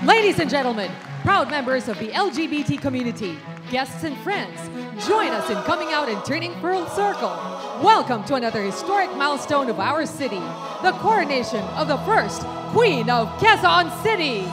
Ladies and gentlemen, proud members of the LGBT community, guests and friends, join us in coming out and turning full circle. Welcome to another historic milestone of our city, the coronation of the first Queen of Quezon City.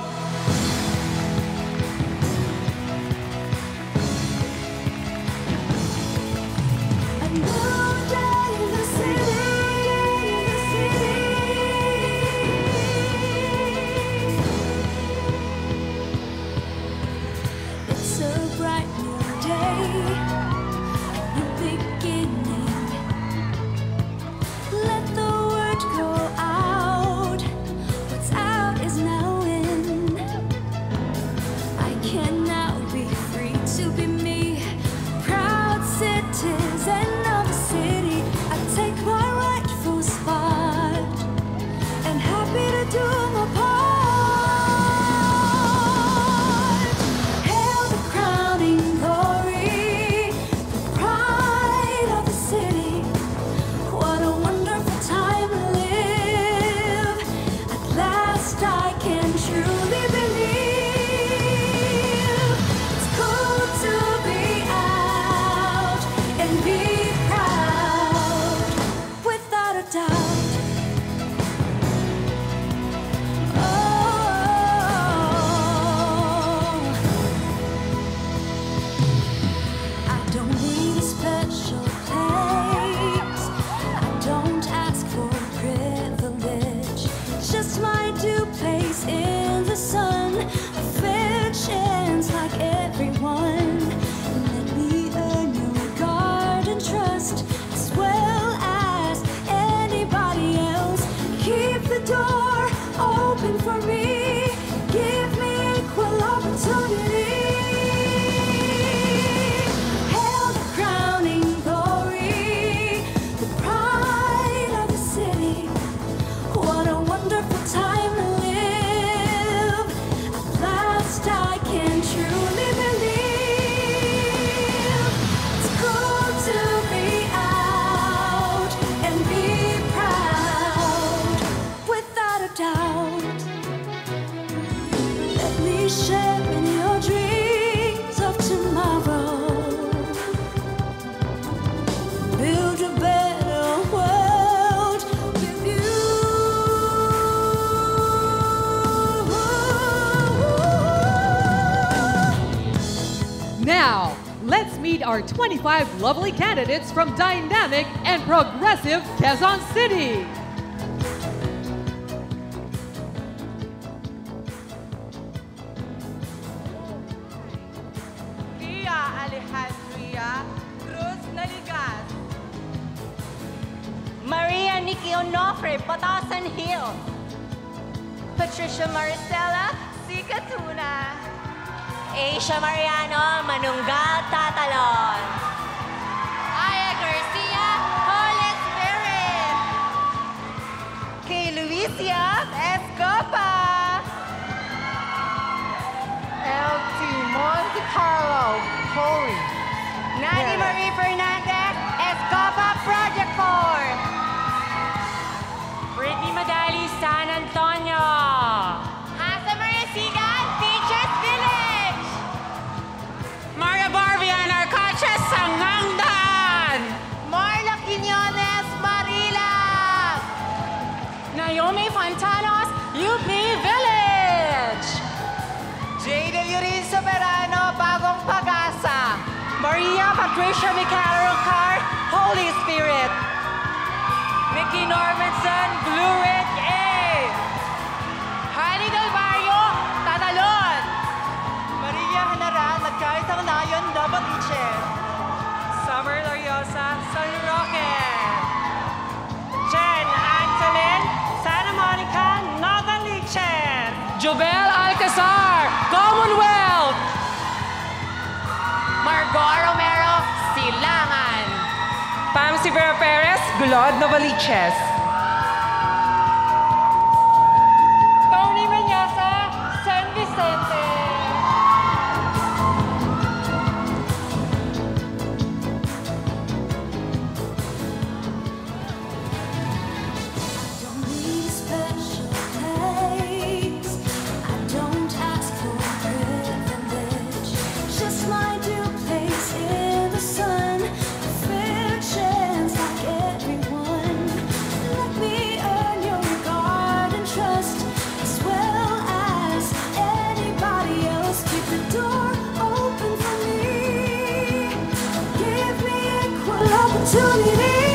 Now, let's meet our 25 lovely candidates from dynamic and progressive Quezon City. Maria Nikki Onofre, Batasan Hill. Patricia Maricela, Sikatuna. Asia Mariano, Manunggal, Tatalon. Aya Garcia, Holy Spirit. Kay Luisia, Escopa. LT Monte Carlo, Holy. Nani Marie Fernandez, Escopa Project 4. Brittany Madali, San Antonio. Asa Maria Sigan, Teachers Village. Maria Barbian, Arcacha, Sangangdan. Marla Quiñones, Marilag. Naomi Fontanos, UP Village. Jade Yurin Soberano, Bagong Pagasa. Maria Patricia Micarocar, Holy Spirit. Mickey Normanson, Blue Ridge A. Hani Del Barrio, Tatalon. Maria Hanaran, Nagkaisang Nayon, Novaliche. Summer Lariosa, San Roque. Jen Antolin, Santa Monica, Novaliches. Jobel Alcazar, Commonwealth. Margot Romero, Silangan. Pam Sivera Perez, Gulod, Novaliches. Tony Menyasa, San Vicente. Don't need a special place. I don't ask opportunity.